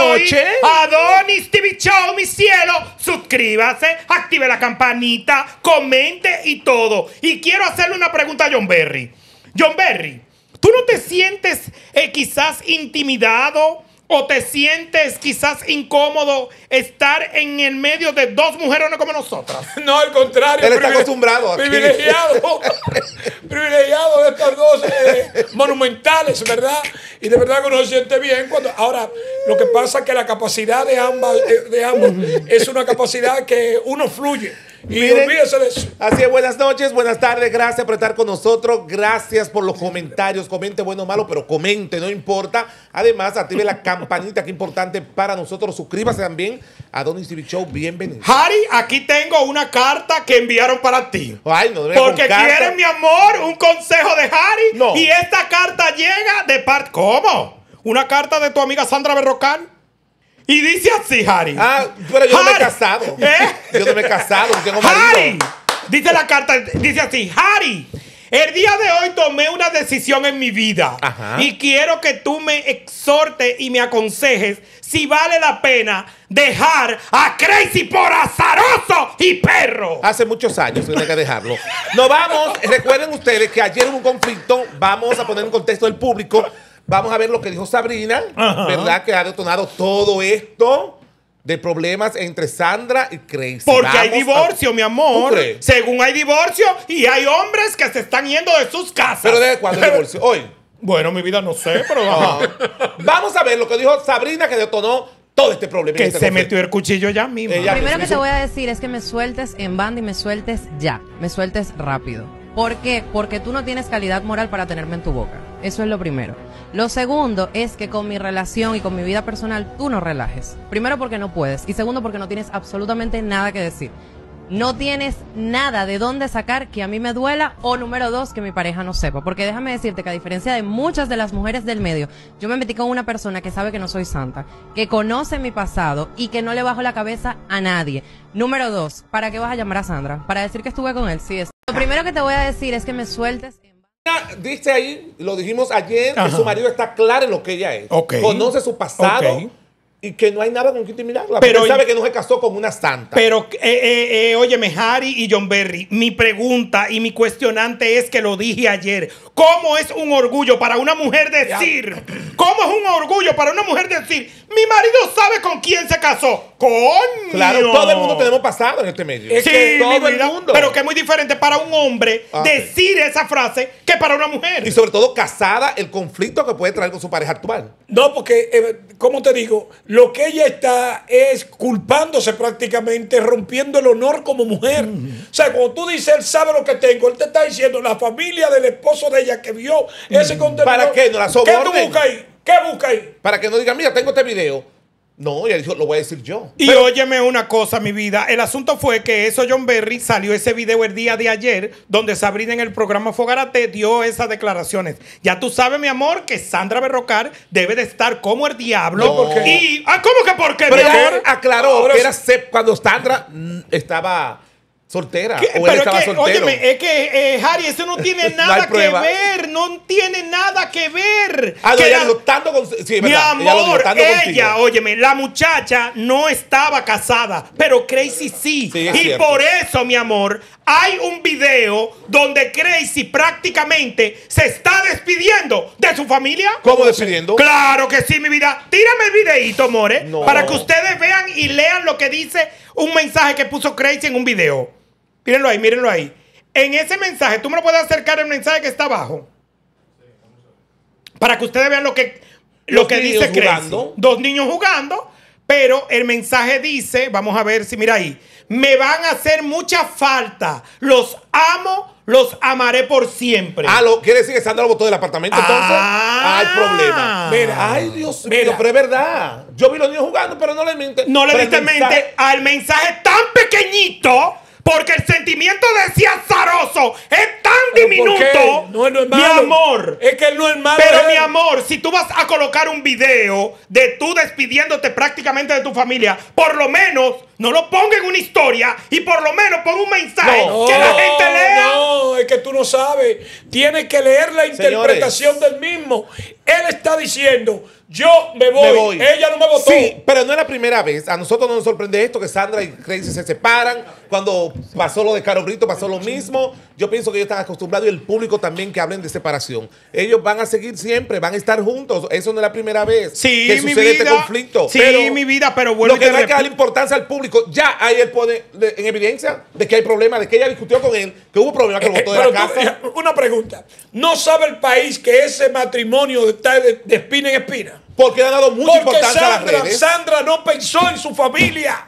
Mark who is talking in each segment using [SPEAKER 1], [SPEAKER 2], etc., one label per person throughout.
[SPEAKER 1] noches.
[SPEAKER 2] Adonis TV Show, mi cielo. Suscríbase, active la campanita, comente y todo. Y quiero hacerle una pregunta a John Berry. John Berry, ¿tú no te sientes quizás intimidado o te sientes quizás incómodo estar en el medio de dos mujeres como nosotras?
[SPEAKER 1] No, al contrario.
[SPEAKER 3] Él está acostumbrado aquí.
[SPEAKER 1] Privilegiado. Privilegiado de estas dos monumentales, ¿verdad? Y de verdad que uno se siente bien cuando... Ahora, lo que pasa es que la capacidad de ambos es una capacidad que uno fluye. Y
[SPEAKER 3] Miren,
[SPEAKER 1] olvídese de eso.
[SPEAKER 3] Así es, buenas noches, buenas tardes, gracias por estar con nosotros, gracias por los comentarios, comente bueno o malo, pero comente, no importa. Además, active la campanita, que es importante para nosotros. Suscríbase también a Adonis TV Show, bienvenido.
[SPEAKER 2] Harry, aquí tengo una carta que enviaron para ti.
[SPEAKER 3] Ay, no debe
[SPEAKER 2] Porque quieren, mi amor, un consejo de Harry.
[SPEAKER 3] No.
[SPEAKER 2] Y esta carta llega de parte... ¿Cómo? ¿Una carta de tu amiga Sandra Berrocal? Y dice así, Harry.
[SPEAKER 3] Ah, pero yo no me he
[SPEAKER 2] Harry,
[SPEAKER 3] casado.
[SPEAKER 2] ¿eh?
[SPEAKER 3] Yo no me he casado, no tengo
[SPEAKER 2] Harry,
[SPEAKER 3] marido.
[SPEAKER 2] dice la carta, dice así, Harry, el día de hoy tomé una decisión en mi vida.
[SPEAKER 3] Ajá.
[SPEAKER 2] Y quiero que tú me exhortes y me aconsejes si vale la pena dejar a Crazy por azaroso y perro.
[SPEAKER 3] Hace muchos años tiene que dejarlo. Nos vamos. Recuerden ustedes que ayer hubo un conflicto. Vamos a poner en contexto del público. Vamos a ver lo que dijo Sabrina,
[SPEAKER 2] Ajá.
[SPEAKER 3] ¿verdad? Que ha detonado todo esto de problemas entre Sandra y Crazy.
[SPEAKER 2] Porque hay
[SPEAKER 3] Vamos
[SPEAKER 2] divorcio, mi amor.
[SPEAKER 3] ¿Tú crees?
[SPEAKER 2] Según hay divorcio y hay hombres que se están yendo de sus casas.
[SPEAKER 3] ¿Pero desde cuándo el divorcio? Hoy.
[SPEAKER 2] Bueno, mi vida no sé, pero
[SPEAKER 3] Ah. Vamos a ver lo que dijo Sabrina, que detonó todo este problema.
[SPEAKER 2] que
[SPEAKER 3] este
[SPEAKER 2] se
[SPEAKER 3] conflicto.
[SPEAKER 2] metió el cuchillo ya mismo.
[SPEAKER 3] Ella-
[SPEAKER 4] Lo primero que
[SPEAKER 3] hizo-
[SPEAKER 4] te voy a decir es que me sueltes en banda y me sueltes ya. Me sueltes rápido. ¿Por qué? Porque tú no tienes calidad moral para tenerme en tu boca. Eso es lo primero. Lo segundo es que con mi relación y con mi vida personal tú no relajes. Primero porque no puedes. Y segundo porque no tienes absolutamente nada que decir. No tienes nada de dónde sacar que a mí me duela, o número dos, que mi pareja no sepa. Porque déjame decirte que a diferencia de muchas de las mujeres del medio, yo me metí con una persona que sabe que no soy santa, que conoce mi pasado y que no le bajo la cabeza a nadie. Número dos, ¿para qué vas a llamar a Sandra? ¿Para decir que estuve con él? Sí, es. Lo primero que te voy a decir es que me sueltes en...
[SPEAKER 3] Dice ahí, lo dijimos ayer, que
[SPEAKER 2] Ajá.
[SPEAKER 3] su marido está claro en lo que ella es.
[SPEAKER 2] Ok.
[SPEAKER 3] Conoce su pasado.
[SPEAKER 2] Ok.
[SPEAKER 3] Y que no hay nada con que intimidarla.
[SPEAKER 2] Pero-
[SPEAKER 3] Pero él sabe que no se casó con una santa.
[SPEAKER 2] Pero, óyeme, Harry y John Berry, mi pregunta y mi cuestionante es que lo dije ayer. ¿Cómo es un orgullo para una mujer decir? ¿Cómo es un orgullo para una mujer decir? Mi marido sabe con quién se casó. ¡Coño!
[SPEAKER 3] Claro, todo el mundo tenemos pasado en este medio.
[SPEAKER 2] Sí,
[SPEAKER 3] todo
[SPEAKER 2] mi
[SPEAKER 3] el
[SPEAKER 2] vida,
[SPEAKER 3] mundo.
[SPEAKER 2] pero que es muy diferente para un hombre
[SPEAKER 3] Ah,
[SPEAKER 2] decir esa frase que para una mujer.
[SPEAKER 3] Y sobre todo casada, el conflicto que puede traer con su pareja actual.
[SPEAKER 1] No, porque, como te digo, lo que ella está es culpándose prácticamente, rompiendo el honor como mujer. O sea, cuando tú dices, él sabe lo que tengo, él te está diciendo, la familia del esposo de ella que vio ese contenido.
[SPEAKER 3] ¿Para qué? ¿No la
[SPEAKER 1] ¿Qué tú
[SPEAKER 3] sobornen?
[SPEAKER 1] buscas ahí? ¿Qué buscas ahí?
[SPEAKER 3] Para que no digan, mira, tengo este video. No, ella dijo, lo voy a decir yo.
[SPEAKER 2] Y óyeme una cosa, mi vida. El asunto fue que eso, John Berry, salió ese video el día de ayer, donde Sabrina en el programa Fogarate dio esas declaraciones. Ya tú sabes, mi amor, que Sandra Berrocal debe de estar como el diablo.
[SPEAKER 3] No. ¿Por qué?
[SPEAKER 2] Y, ¿cómo que por qué,
[SPEAKER 3] Pero
[SPEAKER 2] mi
[SPEAKER 3] ella
[SPEAKER 2] amor?
[SPEAKER 3] aclaró
[SPEAKER 1] Ahora
[SPEAKER 3] que
[SPEAKER 1] sí.
[SPEAKER 3] era cuando Sandra estaba soltera.
[SPEAKER 2] ¿Qué?
[SPEAKER 3] O él
[SPEAKER 2] Pero es
[SPEAKER 3] estaba
[SPEAKER 2] que,
[SPEAKER 3] soltero.
[SPEAKER 2] óyeme, es que, Harry, eso no tiene
[SPEAKER 3] No
[SPEAKER 2] nada
[SPEAKER 3] hay
[SPEAKER 2] que
[SPEAKER 3] prueba.
[SPEAKER 2] ver. No tiene nada que ver.
[SPEAKER 3] Ah, no,
[SPEAKER 2] Que
[SPEAKER 3] ella
[SPEAKER 2] la-
[SPEAKER 3] dijo, tanto con... Sí, es
[SPEAKER 2] Mi
[SPEAKER 3] verdad. Ella lo dijo,
[SPEAKER 2] amor,
[SPEAKER 3] tanto
[SPEAKER 2] ella,
[SPEAKER 3] contigo.
[SPEAKER 2] óyeme, la muchacha no estaba casada, pero Crazy sí.
[SPEAKER 3] Sí, es
[SPEAKER 2] Y
[SPEAKER 3] cierto.
[SPEAKER 2] por eso, mi amor, hay un video donde Crazy prácticamente se está despidiendo de su familia.
[SPEAKER 3] ¿Cómo despidiendo?
[SPEAKER 2] Claro que sí, mi vida. Tírame el videíto, more,
[SPEAKER 3] No.
[SPEAKER 2] para que ustedes vean y lean lo que dice un mensaje que puso Crazy en un video. Mírenlo ahí, mírenlo ahí. En ese mensaje, tú me lo puedes acercar el mensaje que está abajo. Para que ustedes vean lo que
[SPEAKER 3] Los
[SPEAKER 2] dice
[SPEAKER 3] niños
[SPEAKER 2] Crazy.
[SPEAKER 3] jugando.
[SPEAKER 2] Dos niños jugando, pero el mensaje dice, vamos a ver si mira ahí, me van a hacer mucha falta. Los amo, los amaré por siempre.
[SPEAKER 3] Ah, quiere decir que Sandra lo botó del apartamento, entonces.
[SPEAKER 2] Ah.
[SPEAKER 3] Hay problema.
[SPEAKER 1] Mira.
[SPEAKER 3] Ay, Dios
[SPEAKER 1] Mira.
[SPEAKER 3] mío, pero es verdad. Yo vi los niños jugando, pero no le miente.
[SPEAKER 2] No le
[SPEAKER 3] Pero
[SPEAKER 2] diste
[SPEAKER 3] el
[SPEAKER 2] mente al mensaje tan pequeñito. Porque el sentimiento de ese azaroso es tan
[SPEAKER 1] ¿Pero
[SPEAKER 2] diminuto.
[SPEAKER 1] por qué? No, no es malo.
[SPEAKER 2] Mi amor.
[SPEAKER 1] Es que él no es malo.
[SPEAKER 2] Pero
[SPEAKER 1] él.
[SPEAKER 2] mi amor, si tú vas a colocar un video de tú despidiéndote prácticamente de tu familia, por lo menos no lo ponga en una historia y por lo menos ponga un mensaje que la gente lea.
[SPEAKER 1] No, es que tú no sabes. Tienes que leer la interpretación del mismo. Él está diciendo, yo me voy. Ella no me votó.
[SPEAKER 3] Sí, pero no es la primera vez. A nosotros no nos sorprende esto, que Sandra y Crazy se separan. Cuando pasó lo de Caro Brito, pasó lo mismo. Yo pienso que ellos están acostumbrados y el público también que hablen de separación. Ellos van a seguir siempre, van a estar juntos. Eso no es la primera vez que sucede este conflicto.
[SPEAKER 2] Sí, mi vida, pero vuelvo
[SPEAKER 3] lo que no hay que darle importancia al público. Ya ahí él pone en evidencia de que hay problemas, de que ella discutió con él, que hubo problemas, que lo botó de la casa.
[SPEAKER 1] Una pregunta. ¿No sabe el país que ese matrimonio está de espina en espina?
[SPEAKER 3] Porque le han dado mucha importancia a las redes.
[SPEAKER 1] Sandra no pensó en su familia.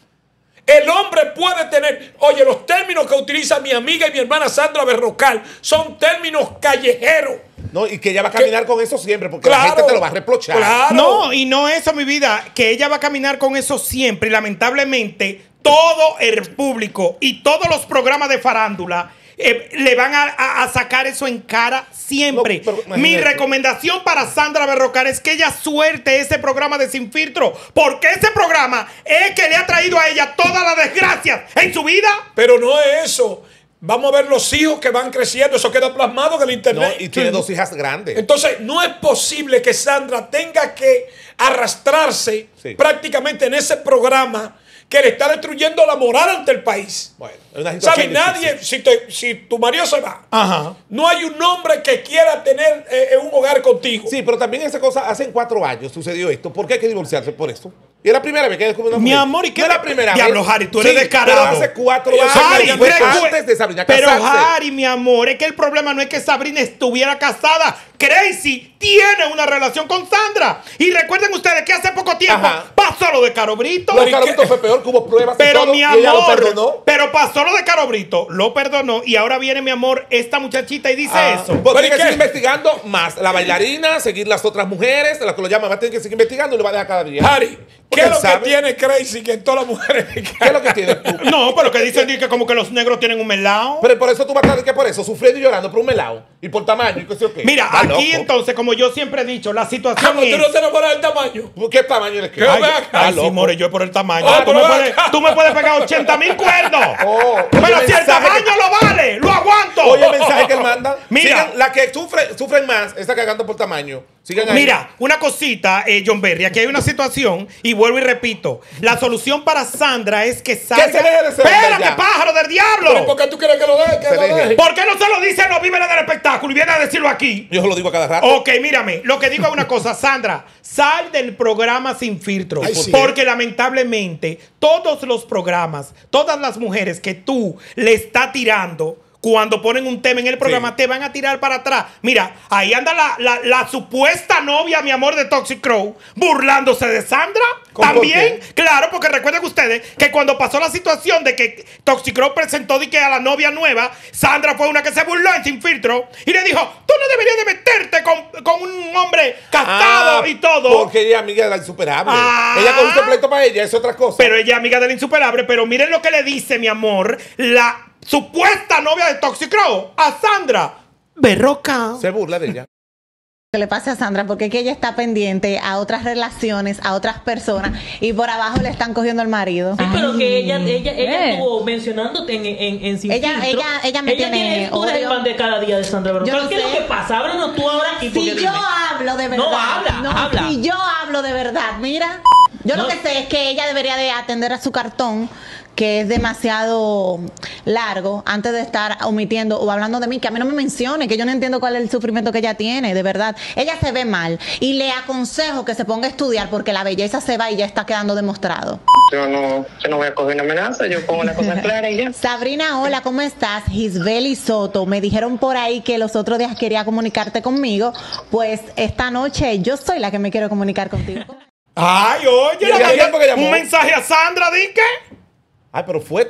[SPEAKER 1] El hombre puede tener... Oye, los términos que utiliza mi amiga y mi hermana Sandra Berrocal son términos callejeros.
[SPEAKER 3] No, y que ella va a caminar con eso siempre, porque la gente te lo va a reprochar.
[SPEAKER 1] Claro.
[SPEAKER 2] No, y no eso, mi vida, que ella va a caminar con eso siempre. Y lamentablemente, todo el público y todos los programas de farándula le van a sacar eso en cara siempre.
[SPEAKER 3] No,
[SPEAKER 2] mi recomendación para Sandra Berrocal es que ella suelte ese programa de Sin Filtro, porque ese programa es que le ha traído a ella todas las desgracias en su vida.
[SPEAKER 1] Pero no es eso. Vamos a ver los hijos que van creciendo. Eso queda plasmado en el internet.
[SPEAKER 3] No, y tiene dos hijas grandes.
[SPEAKER 1] Entonces, no es posible que Sandra tenga que arrastrarse prácticamente en ese programa que le está destruyendo la moral ante el país.
[SPEAKER 3] Bueno, es una situación
[SPEAKER 1] ¿Sabes?
[SPEAKER 3] difícil.
[SPEAKER 1] Nadie, si tu marido se va, no hay un hombre que quiera tener un hogar contigo.
[SPEAKER 3] Sí, pero también esa cosa, hace 4 años sucedió esto. ¿Por qué hay que divorciarse por eso? Y es la primera vez que descubrí una mujer.
[SPEAKER 2] Mi amor, ¿y qué?
[SPEAKER 3] No es la primera
[SPEAKER 2] Diablo,
[SPEAKER 3] vez.
[SPEAKER 2] Harry, tú eres descarado.
[SPEAKER 3] Pero hace 4 años.
[SPEAKER 2] Harry,
[SPEAKER 3] Fue antes de Sabrina
[SPEAKER 2] pero
[SPEAKER 3] casarse.
[SPEAKER 2] Harry, mi amor, es que el problema no es que Sabrina estuviera casada. Crazy tiene una relación con Sandra. Y recuerden ustedes que hace poco tiempo pasó lo de Caro Brito.
[SPEAKER 3] Lo de Caro Brito fue peor, que hubo pruebas
[SPEAKER 2] pero
[SPEAKER 3] y todo,
[SPEAKER 2] mi
[SPEAKER 3] y ella lo
[SPEAKER 2] amor,
[SPEAKER 3] perdonó.
[SPEAKER 2] pero pasó lo de Caro Brito, lo perdonó y ahora viene, mi amor, esta muchachita y dice eso.
[SPEAKER 3] Pues tiene que
[SPEAKER 1] ¿qué?
[SPEAKER 3] seguir investigando más la bailarina, seguir las otras mujeres, las que lo llaman, va a tener que seguir investigando y lo va a dejar cada día.
[SPEAKER 1] Harry, ¿qué es lo
[SPEAKER 3] sabe?
[SPEAKER 1] que tiene Crazy que todas las mujeres...
[SPEAKER 3] ¿Qué es lo que tienes tú?
[SPEAKER 2] No, pero que dicen que como que los negros tienen un melao.
[SPEAKER 3] Pero por eso tú vas a estar que por eso, sufriendo y llorando por un melao y por tamaño y qué sé yo qué.
[SPEAKER 2] Mira,
[SPEAKER 3] Está
[SPEAKER 2] aquí
[SPEAKER 3] loco.
[SPEAKER 2] entonces, como yo siempre he dicho, la situación
[SPEAKER 1] ¿Cómo tú
[SPEAKER 2] es...
[SPEAKER 1] no te enamoras del tamaño?
[SPEAKER 3] ¿Qué tamaño eres que?
[SPEAKER 1] ¿Qué?
[SPEAKER 2] Ay,
[SPEAKER 1] Ven acá.
[SPEAKER 2] ay, sí,
[SPEAKER 3] loco.
[SPEAKER 2] more, yo por el tamaño.
[SPEAKER 1] Ah,
[SPEAKER 2] tú,
[SPEAKER 1] pero
[SPEAKER 2] me
[SPEAKER 1] ven
[SPEAKER 2] puedes,
[SPEAKER 1] acá.
[SPEAKER 2] tú me puedes pegar 80,000 cuernos. Pero
[SPEAKER 3] oye,
[SPEAKER 2] si el
[SPEAKER 3] mensaje
[SPEAKER 2] tamaño
[SPEAKER 3] que-
[SPEAKER 2] lo vale, lo aguanto.
[SPEAKER 3] Oye, el mensaje que él manda.
[SPEAKER 2] Mira.
[SPEAKER 3] Sigan, la que sufren más, está cagando por tamaño. Sigan ahí.
[SPEAKER 2] Mira, una cosita, John Berry, aquí hay una situación y vuelvo y repito, la solución para Sandra es que salga...
[SPEAKER 3] se deje de ser
[SPEAKER 2] ¡Espérate,
[SPEAKER 3] ya!
[SPEAKER 2] pájaro del diablo!
[SPEAKER 1] ¿Pero por qué tú quieres que lo deje? Que
[SPEAKER 3] Se
[SPEAKER 1] lo
[SPEAKER 3] deje.
[SPEAKER 1] deje?
[SPEAKER 2] ¿Por qué no se lo dicen los víveres del espectáculo y viene a decirlo aquí?
[SPEAKER 3] Yo se lo digo a cada rato.
[SPEAKER 2] Ok, mírame, lo que digo es una cosa, Sandra, sal del programa Sin Filtro,
[SPEAKER 1] Ay, sí.
[SPEAKER 2] porque lamentablemente todos los programas, todas las mujeres que tú le estás tirando, cuando ponen un tema en el programa, te van a tirar para atrás. Mira, ahí anda la supuesta novia, mi amor, de Toxic Crow, burlándose de Sandra. También, claro, porque recuerden ustedes que cuando pasó la situación de que Toxic Crow presentó de que a la novia nueva, Sandra fue una que se burló en Sin Filtro y le dijo, tú no deberías de meterte con un hombre casado y todo.
[SPEAKER 3] Porque ella es amiga de la insuperable.
[SPEAKER 2] Ah.
[SPEAKER 3] Ella con un completo para ella, es otra cosa.
[SPEAKER 2] Pero ella es amiga del insuperable. Pero miren lo que le dice, mi amor, la supuesta novia de Toxic Crow a Sandra Berrocal.
[SPEAKER 3] Se burla de ella.
[SPEAKER 5] Que le pase a Sandra, porque es que ella está pendiente a otras relaciones, a otras personas, y por abajo le están cogiendo al marido.
[SPEAKER 6] Sí, pero que ella estuvo mencionándote en Sin
[SPEAKER 5] Ella-
[SPEAKER 6] Filtro.
[SPEAKER 5] ella me tiene
[SPEAKER 6] tú eres el
[SPEAKER 5] odio.
[SPEAKER 6] fan de cada día de Sandra Berrocal.
[SPEAKER 5] Yo no
[SPEAKER 6] ¿Qué es
[SPEAKER 5] sé.
[SPEAKER 6] lo que pasa? Háblanos tú ahora aquí. porque
[SPEAKER 5] Si yo
[SPEAKER 6] dime.
[SPEAKER 5] hablo de verdad.
[SPEAKER 6] No, habla.
[SPEAKER 5] Si yo hablo de verdad, mira. Yo
[SPEAKER 6] No.
[SPEAKER 5] lo que sé es que ella debería de atender a su cartón, que es demasiado largo, antes de estar omitiendo o hablando de mí, que a mí no me mencione, que yo no entiendo cuál es el sufrimiento que ella tiene, de verdad. Ella se ve mal y le aconsejo que se ponga a estudiar porque la belleza se va y ya está quedando demostrado.
[SPEAKER 7] Yo no voy a coger una amenaza, yo pongo las cosas claras y ya.
[SPEAKER 5] Sabrina, hola, ¿cómo estás? Gisbeli Soto, me dijeron por ahí que los otros días quería comunicarte conmigo, pues esta noche yo soy la que me quiero comunicar contigo.
[SPEAKER 2] Ay, oye,
[SPEAKER 3] ¿Y el tiempo que llamó?
[SPEAKER 2] un mensaje a Sandra, ¿di qué?
[SPEAKER 3] Ay, pero fuerte.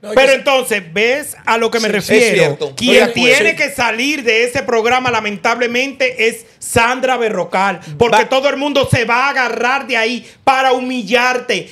[SPEAKER 1] No,
[SPEAKER 2] Pero entonces, ¿ves a lo que me
[SPEAKER 3] Sí,
[SPEAKER 2] refiero?
[SPEAKER 3] es cierto. Estoy de
[SPEAKER 2] Quien
[SPEAKER 3] acuerdo.
[SPEAKER 2] tiene
[SPEAKER 3] Sí.
[SPEAKER 2] que salir de ese programa, lamentablemente, es Sandra Berrocal. Porque
[SPEAKER 3] Va-
[SPEAKER 2] todo el mundo se va a agarrar de ahí para humillarte,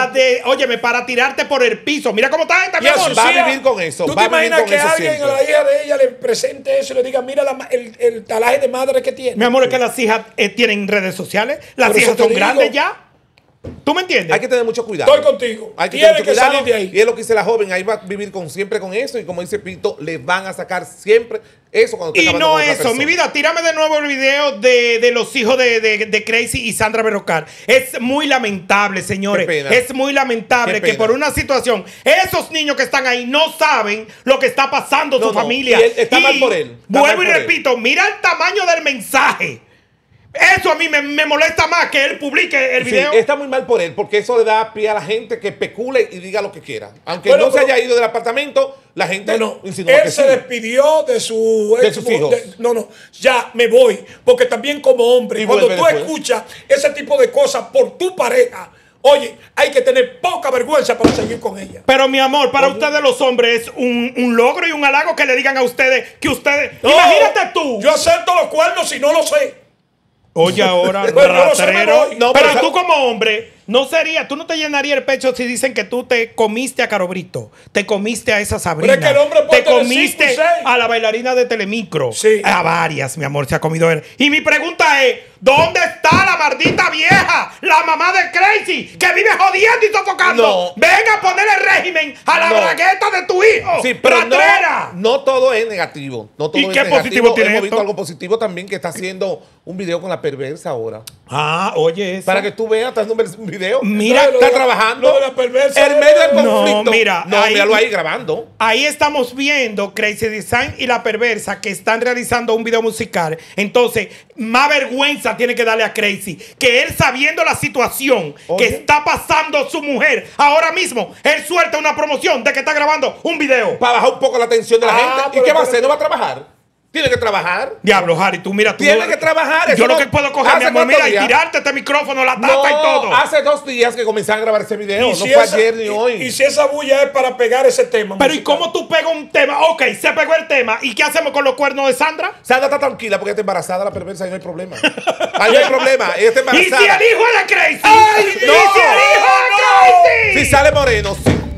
[SPEAKER 2] para tirarte por el piso. Mira cómo está esta,
[SPEAKER 1] Y
[SPEAKER 2] mi
[SPEAKER 1] a
[SPEAKER 2] amor.
[SPEAKER 1] sus
[SPEAKER 3] va a
[SPEAKER 1] hijas,
[SPEAKER 3] vivir con eso,
[SPEAKER 1] ¿Tú
[SPEAKER 3] va
[SPEAKER 1] te
[SPEAKER 3] a vivir
[SPEAKER 1] imaginas
[SPEAKER 3] con
[SPEAKER 1] que
[SPEAKER 3] eso
[SPEAKER 1] alguien
[SPEAKER 3] siempre.
[SPEAKER 1] a la hija de ella le presente eso y le diga, mira el talaje de madre que tiene?
[SPEAKER 2] Mi amor, es que las hijas tienen redes sociales. Las
[SPEAKER 1] Por eso
[SPEAKER 2] hijas
[SPEAKER 1] te
[SPEAKER 2] son
[SPEAKER 1] digo.
[SPEAKER 2] grandes ya. ¿Tú me entiendes?
[SPEAKER 3] Hay que tener mucho cuidado.
[SPEAKER 1] Estoy contigo.
[SPEAKER 3] Hay que
[SPEAKER 1] Tiene
[SPEAKER 3] tener mucho
[SPEAKER 1] que
[SPEAKER 3] cuidado.
[SPEAKER 1] salir de ahí.
[SPEAKER 3] Y es lo que dice la joven. Ahí va a vivir siempre con eso. Y como dice Pito, le van a sacar siempre eso cuando esté
[SPEAKER 2] Y
[SPEAKER 3] acabando
[SPEAKER 2] no
[SPEAKER 3] con otra
[SPEAKER 2] eso,
[SPEAKER 3] persona.
[SPEAKER 2] mi vida, tírame de nuevo el video de los hijos de Crazy y Sandra Berrocal. Es muy lamentable, señores.
[SPEAKER 3] Qué pena.
[SPEAKER 2] Es muy lamentable
[SPEAKER 3] Qué
[SPEAKER 2] que
[SPEAKER 3] pena.
[SPEAKER 2] por una situación, esos niños que están ahí no saben lo que está pasando en
[SPEAKER 3] No,
[SPEAKER 2] su
[SPEAKER 3] no,
[SPEAKER 2] familia.
[SPEAKER 3] y él está mal por él. Está
[SPEAKER 2] Vuelvo
[SPEAKER 3] mal
[SPEAKER 2] y
[SPEAKER 3] por él.
[SPEAKER 2] repito, mira el tamaño del mensaje. Eso a mí me molesta más que él publique el
[SPEAKER 3] Sí,
[SPEAKER 2] video.
[SPEAKER 3] está muy mal por él, porque eso le da pie a la gente que especule y diga lo que quiera. Aunque
[SPEAKER 1] Bueno,
[SPEAKER 3] no se
[SPEAKER 1] pero-
[SPEAKER 3] haya ido del apartamento, la gente
[SPEAKER 1] No,
[SPEAKER 3] insinúa
[SPEAKER 1] él
[SPEAKER 3] que
[SPEAKER 1] se
[SPEAKER 3] sí.
[SPEAKER 1] despidió de
[SPEAKER 3] De sus hijos.
[SPEAKER 1] No, ya me voy. Porque también como hombre,
[SPEAKER 3] Y
[SPEAKER 1] cuando
[SPEAKER 3] vuelve
[SPEAKER 1] tú
[SPEAKER 3] después.
[SPEAKER 1] escuchas ese tipo de cosas por tu pareja, oye, hay que tener poca vergüenza para seguir con ella.
[SPEAKER 2] Pero mi amor, para ustedes los hombres es un logro y un halago que le digan a ustedes que ustedes...
[SPEAKER 1] No,
[SPEAKER 2] Imagínate tú.
[SPEAKER 1] Yo acepto los cuernos si no lo sé.
[SPEAKER 2] Oye, ahora,
[SPEAKER 1] Bueno, yo no sé, me
[SPEAKER 2] rastrero.
[SPEAKER 1] voy.
[SPEAKER 3] No,
[SPEAKER 2] pero
[SPEAKER 3] pero-
[SPEAKER 2] tú como hombre, tú no te llenarías el pecho si dicen que tú te comiste a Caro Brito, te comiste a esa Sabrina,
[SPEAKER 1] Pero es que el hombre puede
[SPEAKER 2] te
[SPEAKER 1] tener
[SPEAKER 2] comiste
[SPEAKER 1] 5 y 6.
[SPEAKER 2] a la bailarina de Telemicro.
[SPEAKER 1] Sí.
[SPEAKER 2] A varias, mi amor, se ha comido él. Y mi pregunta es, ¿dónde está la maldita vieja, la mamá de Crazy, que vive jodiendo y sofocando?
[SPEAKER 3] No.
[SPEAKER 2] Ven a ponerle régimen a la
[SPEAKER 3] No.
[SPEAKER 2] bragueta de tu hijo.
[SPEAKER 3] Sí, pero
[SPEAKER 2] ¡Rastrera!
[SPEAKER 3] no todo es negativo. No todo
[SPEAKER 2] ¿Y
[SPEAKER 3] es
[SPEAKER 2] qué
[SPEAKER 3] negativo.
[SPEAKER 2] positivo tiene
[SPEAKER 3] Hemos visto
[SPEAKER 2] esto?
[SPEAKER 3] algo positivo también, que está haciendo un video con la perversa ahora.
[SPEAKER 2] Ah, oye, eso.
[SPEAKER 3] Para que tú veas, estás dando un video.
[SPEAKER 2] Mira,
[SPEAKER 3] está
[SPEAKER 1] lo de-
[SPEAKER 3] trabajando.
[SPEAKER 1] lo de la perversa
[SPEAKER 3] En medio del
[SPEAKER 2] No,
[SPEAKER 3] conflicto.
[SPEAKER 2] mira,
[SPEAKER 3] No,
[SPEAKER 2] ahí-
[SPEAKER 3] míralo ahí grabando.
[SPEAKER 2] Ahí estamos viendo Crazy Design y La Perversa que están realizando un video musical. Entonces, más vergüenza tiene que darle a Crazy. Que él sabiendo la situación que
[SPEAKER 3] Oye.
[SPEAKER 2] está pasando su mujer ahora mismo, él suelta una promoción de que está grabando un video.
[SPEAKER 3] Para bajar un poco la atención de la
[SPEAKER 1] Ah,
[SPEAKER 3] gente. ¿Y
[SPEAKER 1] pero
[SPEAKER 3] qué va a hacer?
[SPEAKER 1] espérate.
[SPEAKER 3] ¿No va a trabajar? Tiene que trabajar.
[SPEAKER 2] Diablo, Harry, tú mira, tú
[SPEAKER 3] Tiene que trabajar,
[SPEAKER 2] Yo
[SPEAKER 3] eso
[SPEAKER 2] lo
[SPEAKER 3] no-
[SPEAKER 2] que puedo coger, mi
[SPEAKER 3] ¿Hace
[SPEAKER 2] amor, mira,
[SPEAKER 3] cuántos
[SPEAKER 2] y
[SPEAKER 3] días?
[SPEAKER 2] tirarte este micrófono, la taza y todo.
[SPEAKER 3] Hace 2 días que comenzaron a grabar ese video.
[SPEAKER 1] Y
[SPEAKER 3] No
[SPEAKER 1] si
[SPEAKER 3] fue
[SPEAKER 1] esa-
[SPEAKER 3] ayer ni hoy.
[SPEAKER 1] Y si esa bulla es para pegar ese tema.
[SPEAKER 2] Pero ¿y
[SPEAKER 1] musical?
[SPEAKER 2] cómo tú pegas un tema? Ok, se pegó el tema. ¿Y qué hacemos con los cuernos de Sandra?
[SPEAKER 3] Sandra está tranquila porque está embarazada, la perversa, y no hay problema. Ahí no hay problema. Ella está
[SPEAKER 2] ¿Y si
[SPEAKER 3] embarazada.
[SPEAKER 2] el hijo es de Crazy?
[SPEAKER 1] ¡Ay,
[SPEAKER 2] ¿Y si el
[SPEAKER 1] no!
[SPEAKER 2] hijo es de
[SPEAKER 1] ¡No!
[SPEAKER 2] Crazy?
[SPEAKER 3] Si sale moreno, sí.